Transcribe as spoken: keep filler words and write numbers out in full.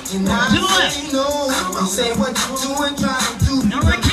Do it. Say what you doing, trying to do.